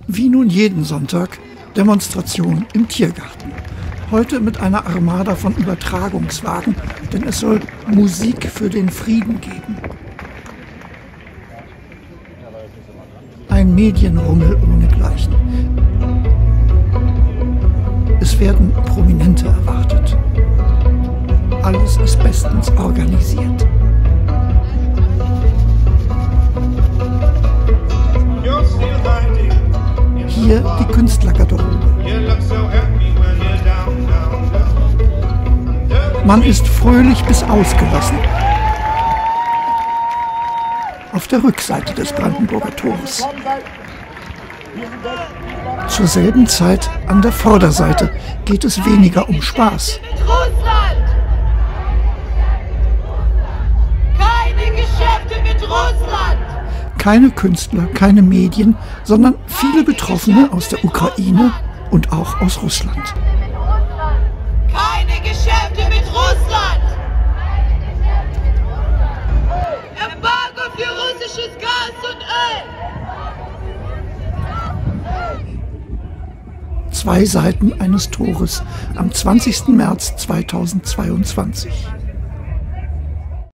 Wie nun jeden Sonntag Demonstration im Tiergarten. Heute mit einer Armada von Übertragungswagen, denn es soll Musik für den Frieden geben. Ein Medienrummel ohnegleichen. Es werden Prominente erwartet. Alles ist bestens organisiert. Hier die Künstlergarderobe. Man ist fröhlich bis ausgelassen. Auf der Rückseite des Brandenburger Tores. Zur selben Zeit an der Vorderseite geht es weniger um Spaß. Keine Geschäfte mit Russland! Keine Künstler, keine Medien, sondern viele Betroffene aus der Ukraine und auch aus Russland. Keine Geschäfte mit Russland! Embargo für russisches Gas und Öl! 2 Seiten eines Tores am 20. März 2022.